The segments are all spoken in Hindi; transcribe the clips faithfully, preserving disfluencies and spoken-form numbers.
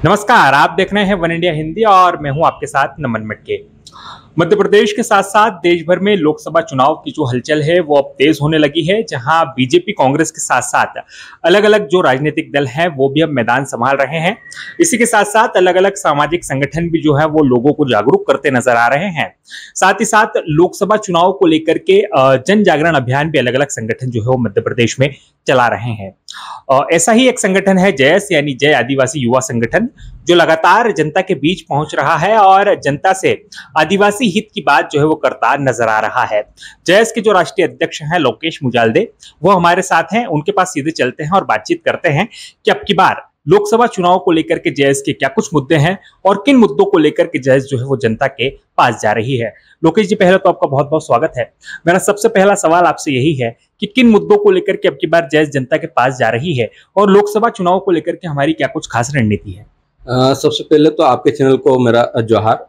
नमस्कार, आप देख रहे हैं वन इंडिया हिंदी और मैं हूं आपके साथ नमन मटके। मध्य प्रदेश के साथ साथ देश भर में लोकसभा चुनाव की जो हलचल है वो अब तेज होने लगी है, जहां बीजेपी कांग्रेस के साथ साथ अलग अलग जो राजनीतिक दल हैं वो भी अब मैदान संभाल रहे हैं। इसी के साथ साथ अलग अलग सामाजिक संगठन भी जो है वो लोगों को जागरूक करते नजर आ रहे हैं। साथ ही साथ लोकसभा चुनाव को लेकर के जन जागरण अभियान भी अलग अलग संगठन जो है वो मध्य प्रदेश में चला रहे हैं। ऐसा ही एक संगठन है जयस यानी जय आदिवासी युवा संगठन, जो लगातार जनता के बीच पहुंच रहा है और जनता से आदिवासी हित की बात जो है वो करता नजर आ रहा है। जयस के जो राष्ट्रीय अध्यक्ष हैं लोकेश मुजाल्दे, वो हमारे साथ हैं। उनके पास सीधे चलते हैं और बातचीत करते हैं कि अब की बार लोकसभा चुनाव को लेकर के जयस के क्या कुछ मुद्दे हैं और किन मुद्दों को लेकर के जयस जो है वो जनता के पास जा रही है। लोकेश जी, पहले तो आपका बहुत बहुत स्वागत है। मेरा सबसे पहला सवाल आपसे यही है कि किन मुद्दों को लेकर के अब की बार जयस जनता के पास जा रही है और लोकसभा चुनाव को लेकर के हमारी क्या कुछ खास रणनीति है। आ, सबसे पहले तो आपके चैनल को मेरा जोहार।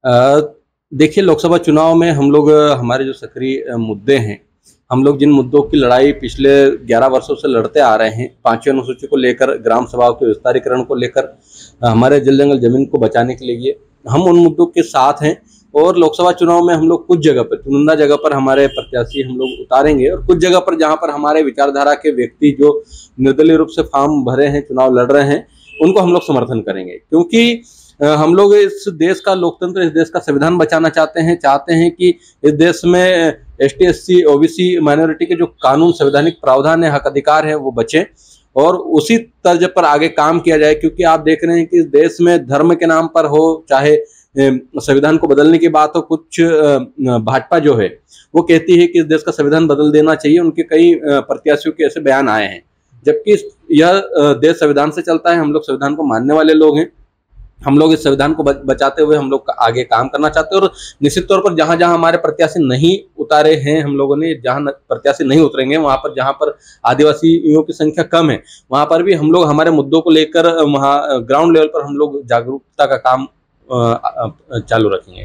देखिए, लोकसभा चुनाव में हम लोग हमारे जो सक्रिय मुद्दे हैं, हम लोग जिन मुद्दों की लड़ाई पिछले ग्यारह वर्षों से लड़ते आ रहे हैं, पांचवी अनुसूची को लेकर, ग्राम सभाओं के विस्तारीकरण को लेकर, हमारे जल जंगल जमीन को बचाने के लिए, हम उन मुद्दों के साथ हैं। और लोकसभा चुनाव में हम लोग कुछ जगह पर, चुनिंदा जगह पर हमारे प्रत्याशी हम लोग उतारेंगे और कुछ जगह पर जहां पर हमारे विचारधारा के व्यक्ति जो निर्दलीय रूप से फॉर्म भरे हैं, चुनाव लड़ रहे हैं, उनको हम लोग समर्थन करेंगे। क्योंकि हम लोग इस देश का लोकतंत्र, इस देश का संविधान बचाना चाहते हैं चाहते हैं कि इस देश में S T S C O B C minority के जो कानून, संवैधानिक प्रावधान है, हक अधिकार है, वो बचे और उसी तर्ज पर आगे काम किया जाए। क्योंकि आप देख रहे हैं कि इस देश में धर्म के नाम पर हो, चाहे संविधान को बदलने की बात हो, कुछ भाजपा जो है वो कहती है कि इस देश का संविधान बदल देना चाहिए। उनके कई प्रत्याशियों के ऐसे बयान आए हैं, जबकि यह देश संविधान से चलता है। हम लोग संविधान को मानने वाले लोग हैं। हम लोग इस संविधान को बचाते हुए हम लोग आगे काम करना चाहते हैं। और निश्चित तौर पर जहां जहां हमारे प्रत्याशी नहीं उतारे हैं, हम लोगों ने जहां प्रत्याशी नहीं उतरेंगे, वहां पर जहां पर आदिवासियों की संख्या कम है, वहां पर भी हम लोग हमारे मुद्दों को लेकर वहां ग्राउंड लेवल पर हम लोग जागरूकता का काम चालू रखेंगे।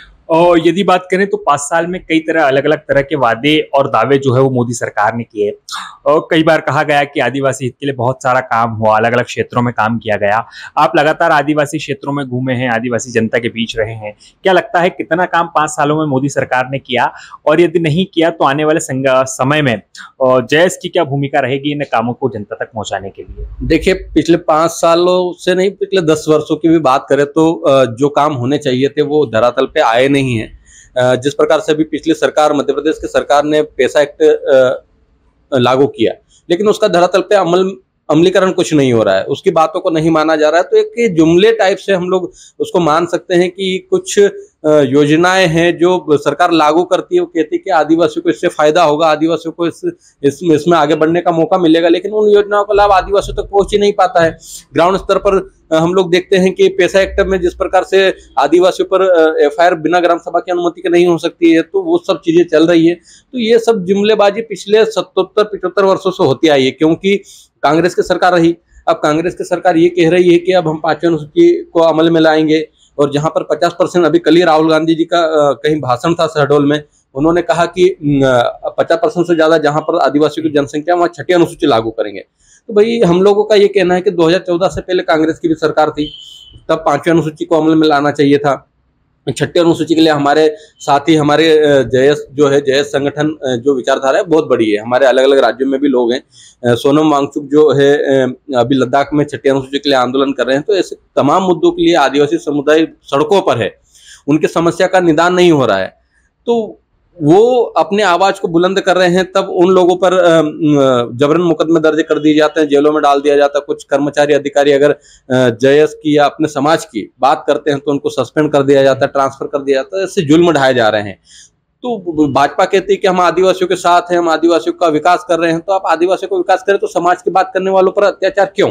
और यदि बात करें तो पांच साल में कई तरह अलग अलग तरह के वादे और दावे जो है वो मोदी सरकार ने किए और कई बार कहा गया कि आदिवासी हित के लिए बहुत सारा काम हुआ, अलग अलग क्षेत्रों में काम किया गया। आप लगातार आदिवासी क्षेत्रों में घूमे हैं, आदिवासी जनता के बीच रहे हैं, क्या लगता है कितना काम पांच सालों में मोदी सरकार ने किया और यदि नहीं किया तो आने वाले समय में जयस की क्या भूमिका रहेगी इन कामों को जनता तक पहुंचाने के लिए? देखिए, पिछले पांच सालों से नहीं, पिछले दस वर्षों की भी बात करें तो जो काम होने चाहिए थे वो धरातल पे आए नहीं है। जिस प्रकार से अभी पिछली सरकार, मध्य प्रदेश की सरकार ने पैसा एक्ट लागू किया, लेकिन उसका धरातल पे अमल अमलीकरण कुछ नहीं हो रहा है, उसकी बातों को नहीं माना जा रहा है। तो एक जुमले टाइप से हम लोग उसको मान सकते हैं कि कुछ योजनाएं हैं जो सरकार लागू करती है, वो कहती है कि आदिवासियों को इससे फायदा होगा, आदिवासियों को इस, इस, इसमें आगे बढ़ने का मौका मिलेगा, लेकिन उन योजनाओं का लाभ आदिवासियों तक पहुंच ही नहीं पाता है। ग्राउंड स्तर पर हम लोग देखते हैं कि पैसा एक्ट में जिस प्रकार से आदिवासियों पर एफ आई आर बिना ग्राम सभा की अनुमति के नहीं हो सकती है, तो वो सब चीजें चल रही है। तो ये सब जुमलेबाजी पिछले सत्तर पिछहत्तर वर्षों से होती आई है, क्योंकि कांग्रेस की सरकार रही। अब कांग्रेस की सरकार ये कह रही है कि अब हम पांचवी अनुसूची को अमल में लाएंगे, और जहां पर पचास परसेंट, अभी कल ही राहुल गांधी जी का कहीं भाषण था शहडोल में, उन्होंने कहा कि पचास परसेंट से ज्यादा जहां पर आदिवासियों की जनसंख्या, वहां छठी अनुसूची लागू करेंगे। तो भाई, हम लोगों का ये कहना है कि दो हज़ार चौदह से पहले कांग्रेस की भी सरकार थी, तब पांचवी अनुसूची को अमल में लाना चाहिए था। छठी अनुसूची के लिए हमारे साथ ही हमारे जयस जो है, जयस संगठन जो विचारधारा है बहुत बड़ी है, हमारे अलग अलग राज्यों में भी लोग हैं। सोनम वांगचुक जो है अभी लद्दाख में छठी अनुसूची के लिए आंदोलन कर रहे हैं। तो ऐसे तमाम मुद्दों के लिए आदिवासी समुदाय सड़कों पर है, उनकी समस्या का निदान नहीं हो रहा है। तो वो अपने आवाज को बुलंद कर रहे हैं, तब उन लोगों पर जबरन मुकदमे दर्ज कर दिए जाते हैं, जेलों में डाल दिया जाता है। कुछ कर्मचारी अधिकारी अगर जयस की या अपने समाज की बात करते हैं तो उनको सस्पेंड कर दिया जाता है, ट्रांसफर कर दिया जाता है। ऐसे जुल्म ढाए जा रहे हैं। तो भाजपा कहती है कि हम आदिवासियों के साथ हैं, हम आदिवासियों का विकास कर रहे हैं। तो आप आदिवासियों को विकास करें तो समाज की बात करने वालों पर अत्याचार क्यों?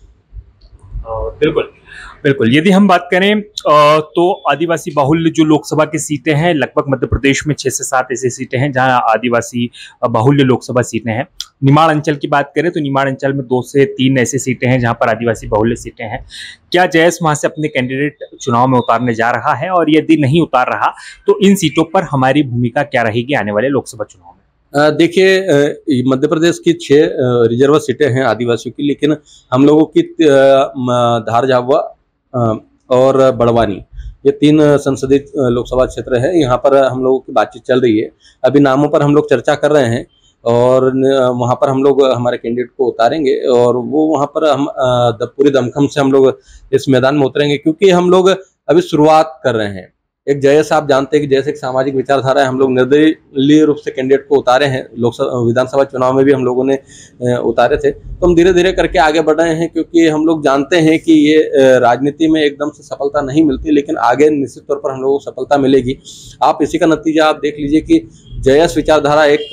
बिल्कुल बिल्कुल यदि हम बात करें तो आदिवासी बाहुल्य जो लोकसभा की सीटें हैं, लगभग मध्य प्रदेश में छह से सात ऐसी सीटें हैं जहां आदिवासी बाहुल्य लोकसभा सीटें हैं। निमाड़ अंचल की बात करें तो निमाड़ अंचल में दो से तीन ऐसी सीटें हैं जहां पर आदिवासी बाहुल्य सीटें हैं। क्या जयस वहां से अपने कैंडिडेट चुनाव में उतारने जा रहा है, और यदि नहीं उतार रहा तो इन सीटों पर हमारी भूमिका क्या रहेगी आने वाले लोकसभा चुनाव में? देखिए, मध्य प्रदेश की छह रिजर्व सीटें हैं आदिवासियों की, लेकिन हम लोगों की धार झाबुआ और बड़वानी, ये तीन संसदीय लोकसभा क्षेत्र है। यहाँ पर हम लोगों की बातचीत चल रही है। अभी नामों पर हम लोग चर्चा कर रहे हैं और वहाँ पर हम लोग हमारे कैंडिडेट को उतारेंगे और वो वहाँ पर हम पूरी दमखम से हम लोग इस मैदान में उतरेंगे, क्योंकि हम लोग अभी शुरुआत कर रहे हैं। एक जयस आप जानते हैं कि जैसे एक सामाजिक विचारधारा है, हम लोग निर्दलीय रूप से कैंडिडेट को उतारे हैं। लोकसभा विधानसभा चुनाव में भी हम लोगों ने उतारे थे, तो हम धीरे धीरे करके आगे बढ़ रहे हैं, क्योंकि हम लोग जानते हैं कि ये राजनीति में एकदम से सफलता नहीं मिलती, लेकिन आगे निश्चित तौर पर हम लोगों को सफलता मिलेगी। आप इसी का नतीजा आप देख लीजिए कि जयस विचारधारा एक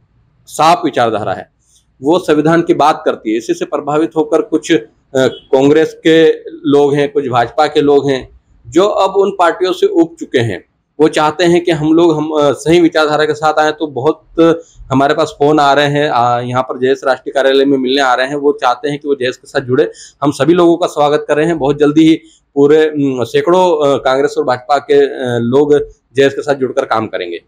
साफ विचारधारा है, वो संविधान की बात करती है। इसी से प्रभावित होकर कुछ कांग्रेस के लोग हैं, कुछ भाजपा के लोग हैं, जो अब उन पार्टियों से उब चुके हैं। वो चाहते हैं कि हम लोग हम सही विचारधारा के साथ आए। तो बहुत हमारे पास फोन आ रहे हैं, यहाँ पर जयस राष्ट्रीय कार्यालय में मिलने आ रहे हैं। वो चाहते हैं कि वो जयस के साथ जुड़े। हम सभी लोगों का स्वागत कर रहे हैं। बहुत जल्दी ही पूरे सैकड़ों कांग्रेस और भाजपा के लोग जयस के साथ जुड़कर काम करेंगे।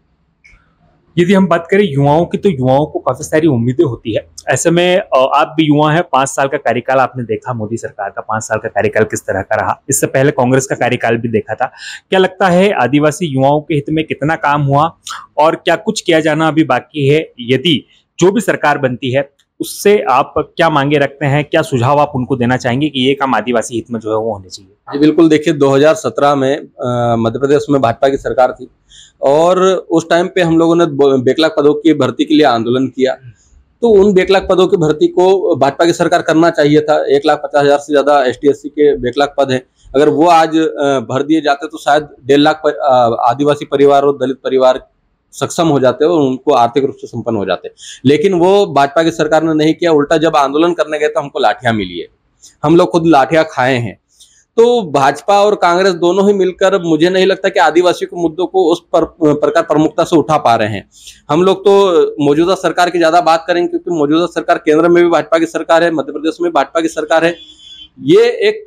यदि हम बात करें युवाओं की, तो युवाओं को काफी सारी उम्मीदें होती है। ऐसे में आप भी युवा हैं, पांच साल का कार्यकाल आपने देखा, मोदी सरकार का पांच साल का कार्यकाल किस तरह का रहा। इससे पहले कांग्रेस का कार्यकाल भी देखा था। क्या लगता है आदिवासी युवाओं के हित में कितना काम हुआ और क्या कुछ किया जाना अभी बाकी है? यदि जो भी सरकार बनती है उससे आप क्या मांगे रखते हैं, क्या सुझाव आप उनको देना चाहेंगे कि ये काम आदिवासी हित में जो है वो होने चाहिए? जी बिल्कुल, देखिए दो हज़ार सत्रह में मध्य प्रदेश में भाजपा की सरकार थी और उस टाइम पे हम लोगों ने बैकलॉग पदों की भर्ती के लिए आंदोलन किया। तो उन बैकलॉग पदों की भर्ती को भाजपा की सरकार करना चाहिए था। एक लाख पचास हजार से ज्यादा एस टी एस सी के बैकलॉग पद हैं, अगर वो आज भर दिए जाते तो शायद डेढ़ लाख आदिवासी परिवार और दलित परिवार सक्षम हो जाते और उनको आर्थिक रूप से संपन्न हो जाते। लेकिन वो भाजपा की सरकार ने नहीं किया। उल्टा जब आंदोलन करने गए तो हमको लाठियां मिली है, हम लोग खुद लाठियां खाए हैं। तो भाजपा और कांग्रेस दोनों ही मिलकर मुझे नहीं लगता कि आदिवासी के मुद्दों को उस पर, प्रकार प्रमुखता से उठा पा रहे हैं। हम लोग तो मौजूदा सरकार की ज्यादा बात करेंगे, क्योंकि मौजूदा सरकार केंद्र में भी भाजपा की सरकार है, मध्य प्रदेश में भाजपा की सरकार है। ये एक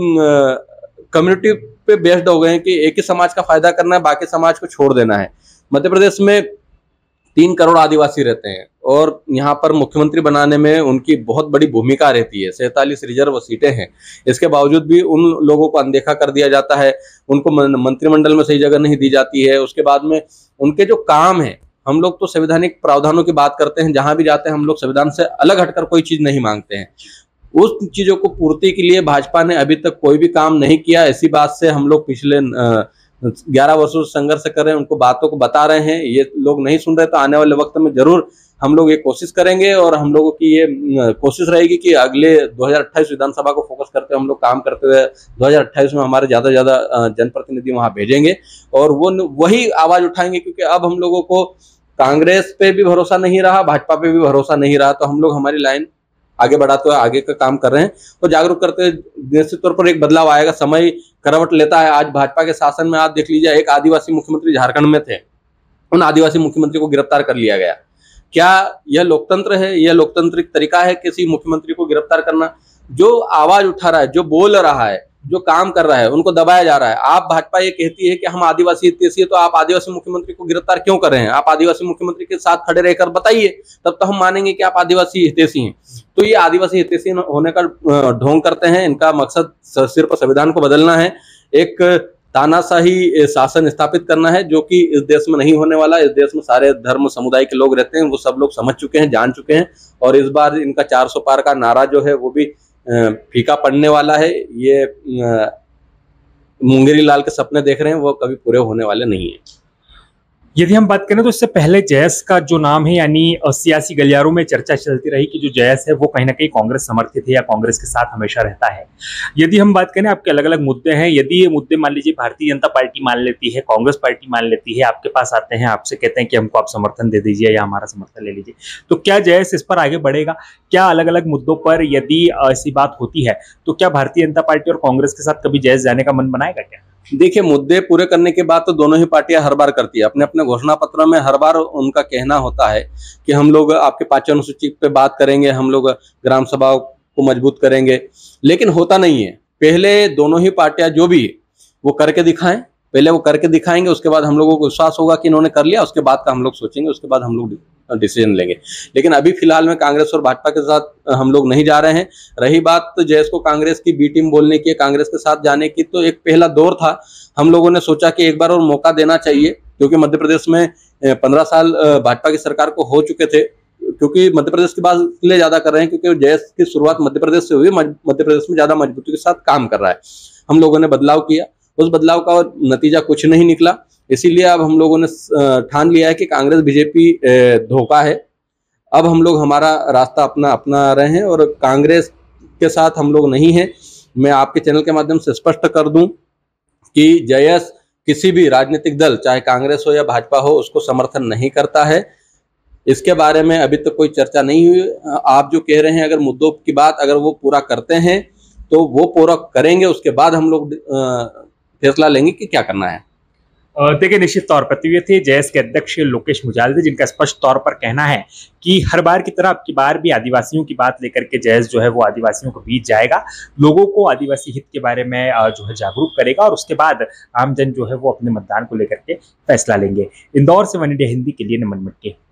कम्युनिटी पे बेस्ड हो गए हैं कि एक ही समाज का फायदा करना है, बाकी समाज को छोड़ देना है। मध्य प्रदेश में तीन करोड़ आदिवासी रहते हैं और यहाँ पर मुख्यमंत्री बनाने में उनकी बहुत बड़ी भूमिका रहती है। सैंतालीस रिजर्व सीटें हैं, इसके बावजूद भी उन लोगों को अनदेखा कर दिया जाता है, उनको मंत्रिमंडल में सही जगह नहीं दी जाती है। उसके बाद में उनके जो काम है, हम लोग तो संवैधानिक प्रावधानों की बात करते हैं, जहां भी जाते हैं हम लोग संविधान से अलग हटकर कोई चीज नहीं मांगते हैं। उस चीजों को पूर्ति के लिए भाजपा ने अभी तक कोई भी काम नहीं किया। इसी बात से हम लोग पिछले ग्यारह वर्षों से संघर्ष कर रहे हैं, उनको बातों को बता रहे हैं, ये लोग नहीं सुन रहे। तो आने वाले वक्त में जरूर हम लोग ये कोशिश करेंगे और हम लोगों की ये कोशिश रहेगी कि अगले दो हज़ार अट्ठाईस विधानसभा को फोकस करते हुए हम लोग काम करते हुए दो हज़ार अट्ठाईस में हमारे ज्यादा ज्यादा जनप्रतिनिधि वहां भेजेंगे और वो वही आवाज उठाएंगे। क्योंकि अब हम लोगों को कांग्रेस पे भी भरोसा नहीं रहा, भाजपा पे भी भरोसा नहीं रहा। तो हम लोग हमारी लाइन आगे बढ़ाते हुए आगे का काम कर रहे हैं और जागरूक करते हुए निश्चित तौर पर एक बदलाव आएगा। समय करवट लेता है। आज भाजपा के शासन में आप देख लीजिए, एक आदिवासी मुख्यमंत्री झारखंड में थे, उन आदिवासी मुख्यमंत्री को गिरफ्तार कर लिया गया। क्या यह लोकतंत्र है? यह लोकतांत्रिक तरीका है किसी मुख्यमंत्री को गिरफ्तार करना? जो आवाज उठा रहा है, जो बोल रहा है, जो काम कर रहा है, उनको दबाया जा रहा है। आप भाजपा ये कहती है कि हम आदिवासी हितैषी है, तो आप आदिवासी मुख्यमंत्री को गिरफ्तार क्यों कर रहे हैं? आप आदिवासी मुख्यमंत्री के साथ खड़े रहकर बताइए, तब तो हम मानेंगे कि आप आदिवासी हितैषी हैं। तो ये आदिवासी हितैषी होने का ढोंग करते हैं। इनका मकसद सिर्फ संविधान को बदलना है, एक तानाशाही शासन स्थापित करना है, जो कि इस देश में नहीं होने वाला। इस देश में सारे धर्म समुदाय के लोग रहते हैं, वो सब लोग समझ चुके हैं, जान चुके हैं। और इस बार इनका चार सौ पार का नारा जो है वो भी फीका पड़ने वाला है। ये मुंगेरी लाल के सपने देख रहे हैं, वो कभी पूरे होने वाले नहीं है। यदि हम बात करें तो इससे पहले जयस का जो नाम है, यानी सियासी गलियारों में चर्चा चलती रही कि जो जयस है वो कहीं ना कहीं कांग्रेस समर्थित है या कांग्रेस के साथ हमेशा रहता है। यदि हम बात करें, आपके अलग अलग मुद्दे हैं, यदि ये मुद्दे मान लीजिए भारतीय जनता पार्टी मान लेती है, कांग्रेस पार्टी मान लेती है, आपके पास आते हैं, आपसे कहते हैं कि हमको आप समर्थन दे दीजिए या हमारा समर्थन ले लीजिए, तो क्या जयस इस पर आगे बढ़ेगा? क्या अलग अलग मुद्दों पर यदि ऐसी बात होती है तो क्या भारतीय जनता पार्टी और कांग्रेस के साथ कभी जयस जाने का मन बनाएगा क्या? देखिए, मुद्दे पूरे करने के बाद तो दोनों ही पार्टियां हर बार करती है। अपने अपने घोषणा पत्र में हर बार उनका कहना होता है कि हम लोग आपके पांचों अनुसूची पे बात करेंगे, हम लोग ग्राम सभा को मजबूत करेंगे, लेकिन होता नहीं है। पहले दोनों ही पार्टियां जो भी वो करके दिखाएं, पहले वो करके दिखाएंगे, उसके बाद हम लोगों को विश्वास होगा कि इन्होंने कर लिया, उसके बाद का हम लोग सोचेंगे, उसके बाद हम लोग डिसीजन लेंगे। लेकिन अभी फिलहाल में कांग्रेस और भाजपा के साथ हम लोग नहीं जा रहे हैं। रही बात तो जयेश को कांग्रेस की बी टीम बोलने की, कांग्रेस के साथ जाने की, तो एक पहला दौर था, हम लोगों ने सोचा कि एक बार और मौका देना चाहिए, क्योंकि मध्य प्रदेश में पंद्रह साल भाजपा की सरकार को हो चुके थे। क्योंकि मध्य प्रदेश की बात इसलिए ज्यादा कर रहे हैं क्योंकि जयेश की शुरुआत मध्य प्रदेश से हुई, मध्य प्रदेश में ज्यादा मजबूती के साथ काम कर रहा है। हम लोगों ने बदलाव किया, उस बदलाव का नतीजा कुछ नहीं निकला, इसीलिए अब हम लोगों ने ठान लिया है कि कांग्रेस बीजेपी धोखा है। अब हम लोग हमारा रास्ता अपना अपना रहे हैं और कांग्रेस के साथ हम लोग नहीं हैं। मैं आपके चैनल के माध्यम से स्पष्ट कर दूं कि जयेश किसी भी राजनीतिक दल, चाहे कांग्रेस हो या भाजपा हो, उसको समर्थन नहीं करता है। इसके बारे में अभी तक तो कोई चर्चा नहीं हुई। आप जो कह रहे हैं, अगर मुद्दों की बात अगर वो पूरा करते हैं तो वो पूरा करेंगे, उसके बाद हम लोग फैसला लेंगे कि क्या करना है। देखिए, निश्चित तौर पर तो ये थे जयेश के अध्यक्ष लोकेश मुजाल्दे, जिनका स्पष्ट तौर पर कहना है कि हर बार की तरह अब की बार भी आदिवासियों की बात लेकर के जयेश जो है वो आदिवासियों के बीच जाएगा, लोगों को आदिवासी हित के बारे में जो है जागरूक करेगा और उसके बाद आमजन जो है वो अपने मतदान को लेकर के फैसला लेंगे। इंदौर से वन इंडिया हिंदी के लिए नमन मटके।